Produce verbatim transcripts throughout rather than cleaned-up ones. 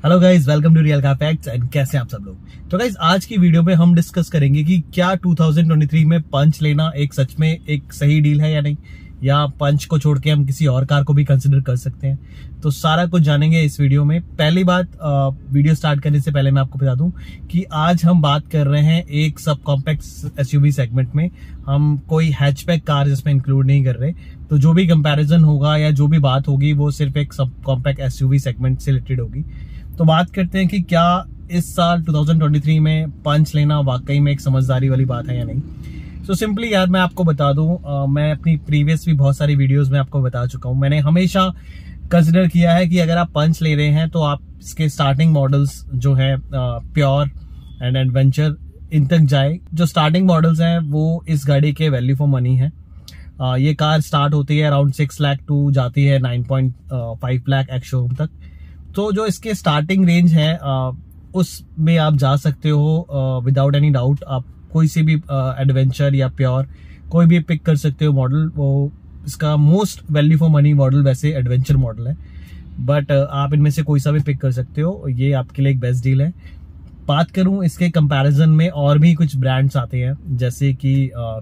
Hello guys, welcome to real car facts. And कैसे हैं आप सब लोग। तो गाइज आज की वीडियो में हम डिस्कस करेंगे कि क्या दो हज़ार तेईस में पंच लेना एक सच में एक सही डील है या नहीं, या पंच को छोड़ के हम किसी और कार को भी कंसिडर कर सकते हैं। तो सारा कुछ जानेंगे इस वीडियो में। पहली बात, वीडियो स्टार्ट करने से पहले मैं आपको बता दूं कि आज हम बात कर रहे हैं एक सब कॉम्पैक्ट एसयूवी सेगमेंट में। हम कोई हैचबैक कार इसमें इंक्लूड नहीं कर रहे। तो जो भी कंपैरिजन होगा या जो भी बात होगी वो सिर्फ एक सब कॉम्पैक्ट एसयूवी सेगमेंट से रिलेटेड होगी। तो बात करते हैं कि क्या इस साल दो हज़ार तेईस में पंच लेना वाकई में एक समझदारी वाली बात है या नहीं। सो so सिंपली यार मैं आपको बता दूं, आ, मैं अपनी प्रीवियस भी बहुत सारी वीडियोस में आपको बता चुका हूं। मैंने हमेशा कंसिडर किया है कि अगर आप पंच ले रहे हैं तो आप इसके स्टार्टिंग मॉडल्स जो है प्योर एंड एडवेंचर इन तक जाए। जो स्टार्टिंग मॉडल्स हैं वो इस गाड़ी के वैल्यू फॉर मनी है। आ, ये कार स्टार्ट होती है अराउंड सिक्स लाख टू जाती है nine point five lakh ex showroom तक। तो जो इसके स्टार्टिंग रेंज है उसमें आप जा सकते हो विदाउट एनी डाउट। आप कोई सी भी एडवेंचर या प्योर कोई भी पिक कर सकते हो मॉडल। वो इसका most value for money model वैसे एडवेंचर मॉडल है, बट आप इनमें से कोई सा भी पिक कर सकते हो। ये आपके लिए एक बेस्ट डील है। बात करूं इसके कंपैरिजन में, और भी कुछ ब्रांड्स आते हैं जैसे कि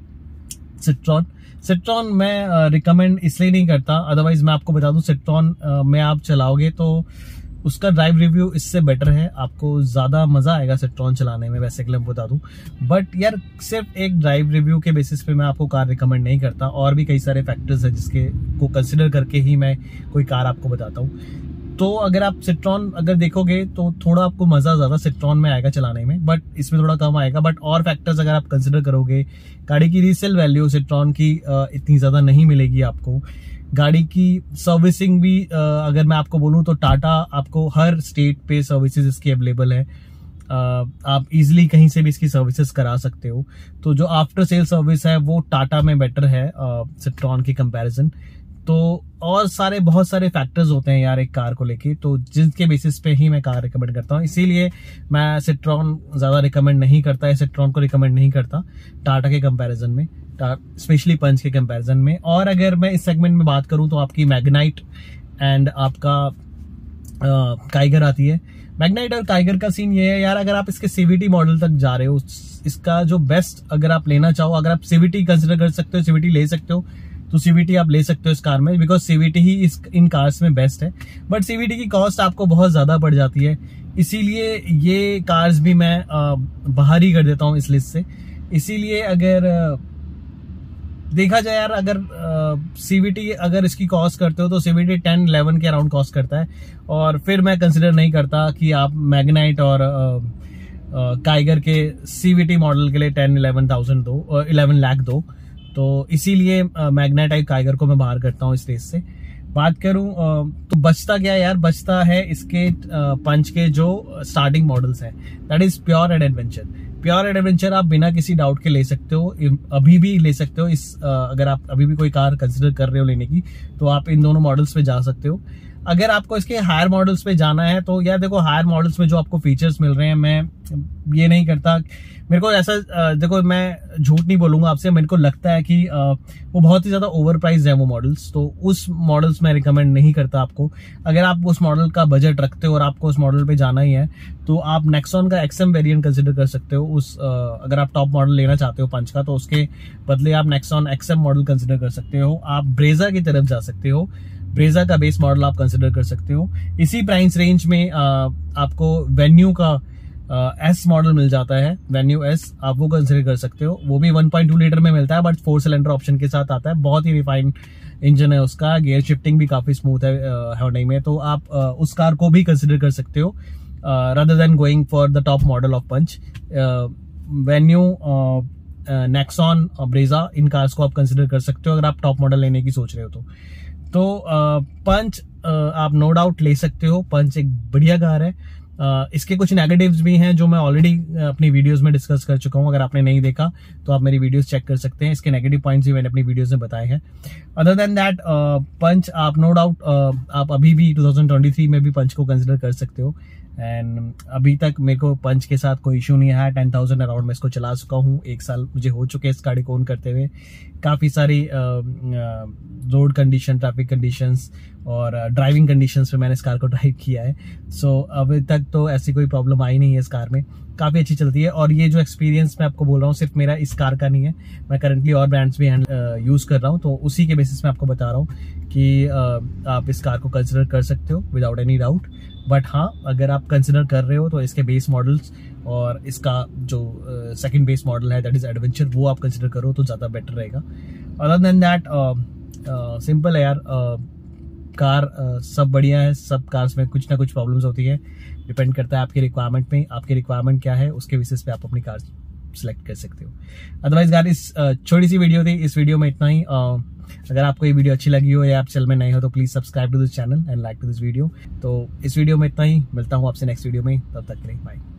सिट्रॉन। सिट्रॉन मैं रिकमेंड इसलिए नहीं करता, अदरवाइज मैं आपको बता दूं सिट्रॉन में आप चलाओगे तो उसका ड्राइव रिव्यू इससे बेटर है। आपको ज्यादा मजा आएगा सिट्रॉन चलाने में, वैसे कि मैं बता दूं। बट यार सिर्फ एक ड्राइव रिव्यू के बेसिस पे मैं आपको कार रिकमेंड नहीं करता। और भी कई सारे फैक्टर्स हैं जिसके को कंसिडर करके ही मैं कोई कार आपको बताता हूँ। तो अगर आप सिट्रॉन अगर देखोगे तो थोड़ा आपको मजा ज्यादा सिट्रॉन में आएगा चलाने में, बट इसमें थोड़ा कम आएगा। बट और फैक्टर्स अगर आप कंसिडर करोगे, गाड़ी की रीसेल वैल्यू सिट्रॉन की इतनी ज्यादा नहीं मिलेगी आपको। गाड़ी की सर्विसिंग भी अगर मैं आपको बोलूं तो टाटा आपको हर स्टेट पे सर्विसेज इसकी अवेलेबल है। आप इजीली कहीं से भी इसकी सर्विसेज करा सकते हो। तो जो आफ्टर सेल सर्विस है वो टाटा में बेटर है सिट्रॉन की कंपैरिजन। तो और सारे बहुत सारे फैक्टर्स होते हैं यार एक कार को लेके, तो जिनके बेसिस पे ही मैं कार रिकमेंड करता हूँ। इसीलिए मैं सिट्रॉन ज्यादा रिकमेंड नहीं करता है, सिट्रॉन को रिकमेंड नहीं करता टाटा के कंपैरिजन में, स्पेशली पंच के कंपैरिजन में। और अगर मैं इस सेगमेंट में बात करूं तो आपकी मैग्नाइट एंड आपका काइगर आती है। मैग्नाइट और काइगर का सीन ये है यार, अगर आप इसके सीवीटी मॉडल तक जा रहे हो, इसका जो बेस्ट अगर आप लेना चाहो, अगर आप सीवीटी कंसिडर कर सकते हो, सीवीटी ले सकते हो, तो सीवीटी आप ले सकते हो इस कार में, बिकॉज सीवीटी ही इस इन कार्स में बेस्ट है। बट सीवीटी की कॉस्ट आपको बहुत ज्यादा पड़ जाती है, इसीलिए ये कार्स भी मैं बाहर ही कर देता हूँ इस लिस्ट से। इसीलिए अगर देखा जाए यार, अगर सीवीटी अगर इसकी कॉस्ट करते हो तो सीवीटी टेन इलेवन के अराउंड कॉस्ट करता है। और फिर मैं कंसिडर नहीं करता कि आप मैग्नाइट और काइगर के सीवीटी मॉडल के लिए टेन इलेवन थाउजेंड दो इलेवन लाख दो। तो इसीलिए मैग्नाइट और काइगर को मैं बाहर करता हूँ इस रेस से। बात करूं तो बचता क्या यार, बचता है इसके पंच के जो स्टार्टिंग मॉडल्स हैं, that is Pure and Adventure. Pure Adventure आप बिना किसी डाउट के ले सकते हो, अभी भी ले सकते हो। इस अगर आप अभी भी कोई कार कंसिडर कर रहे हो लेने की तो आप इन दोनों मॉडल्स पे जा सकते हो। अगर आपको इसके हायर मॉडल्स पे जाना है तो यार देखो, हायर मॉडल्स में जो आपको फीचर्स मिल रहे हैं, मैं ये नहीं करता, मेरे को ऐसा देखो मैं झूठ नहीं बोलूंगा आपसे, मेरे को लगता है कि वो बहुत ही ज्यादा ओवर प्राइस है वो मॉडल्स। तो उस मॉडल्स में रिकमेंड नहीं करता आपको। अगर आप उस मॉडल का बजट रखते हो और आपको उस मॉडल पे जाना ही है तो आप नेक्सॉन का एक्सएम वेरिएंट कंसिडर कर सकते हो। उस अगर आप टॉप मॉडल लेना चाहते हो पंच का तो उसके बदले आप नेक्सॉन एक्सएम मॉडल कंसिडर कर सकते हो। आप ब्रेजा की तरफ जा सकते हो, ब्रेजा का बेस मॉडल आप कंसिडर कर सकते हो। इसी प्राइस रेंज में आ, आपको वेन्यू का एस मॉडल मिल जाता है, वेन्यू एस, आप वो कंसिडर कर सकते हो। वो भी वन पॉइंट टू लीटर में मिलता है, बट फोर सिलेंडर ऑप्शन के साथ आता है। बहुत ही रिफाइंड इंजन है उसका, गियर शिफ्टिंग भी काफी स्मूथ है हुंडई में। तो आप आ, उस कार को भी कंसिडर कर सकते हो rather than going for the top model of Punch. Venue, Nexon, Brezza, इन कार्स को आप कंसिडर कर सकते हो अगर आप टॉप मॉडल लेने की सोच रहे हो तो। तो पंच आप नो डाउट ले सकते हो, पंच एक बढ़िया कार है। Uh, इसके कुछ नेगेटिव्स भी हैं जो मैं ऑलरेडी अपनी वीडियोस में डिस्कस कर चुका हूं। अगर आपने नहीं देखा तो आप मेरी वीडियोस चेक कर सकते हैं, इसके नेगेटिव पॉइंट्स भी मैंने अपनी वीडियोस में बताए हैं। अदर देन दैट पंच आप नो डाउट आप अभी भी दो हज़ार तेईस में भी पंच को कंसिडर कर सकते हो। एंड अभी तक मेरे को पंच के साथ कोई इशू नहीं है। टेन थाउजेंड अराउंड में इसको चला चुका हूँ, एक साल मुझे हो चुके हैं इस गाड़ी को ओन करते हुए। काफी सारी रोड कंडीशन, ट्रैफिक कंडीशंस, और ड्राइविंग कंडीशंस पे मैंने इस कार को ड्राइव किया है। सो so, अभी तक तो ऐसी कोई प्रॉब्लम आई नहीं है इस कार में, काफ़ी अच्छी चलती है। और ये जो एक्सपीरियंस मैं आपको बोल रहा हूँ सिर्फ मेरा इस कार का नहीं है, मैं करंटली और ब्रांड्स भी यूज़ कर रहा हूँ, तो उसी के बेसिस में आपको बता रहा हूँ कि आप इस कार को कंसिडर कर सकते हो विदाउट एनी डाउट। बट हाँ, अगर आप कंसिडर कर रहे हो तो इसके बेस मॉडल्स और इसका जो सेकंड बेस मॉडल है दैट इज़ एडवेंचर, वो आप कंसिडर करो तो ज़्यादा बेटर रहेगा। अदर देन दैट सिंपल है यार, uh, कार uh, सब बढ़िया है। सब कार्स में कुछ ना कुछ प्रॉब्लम्स होती है, डिपेंड करता है आपकी रिक्वायरमेंट में, आपकी रिक्वायरमेंट क्या है उसके बेसिस पे आप अपनी कार सेलेक्ट कर सकते हो। अदरवाइज यार इस uh, छोटी सी वीडियो थी, इस वीडियो में इतना ही। uh, अगर आपको ये वीडियो अच्छी लगी हो या आप चैनल में नए हो तो please subscribe to this channel and like to this video. तो इस वीडियो में इतना ही, मिलता हूँ आपसे नेक्स्ट वीडियो में, तब तक के लिए बाय।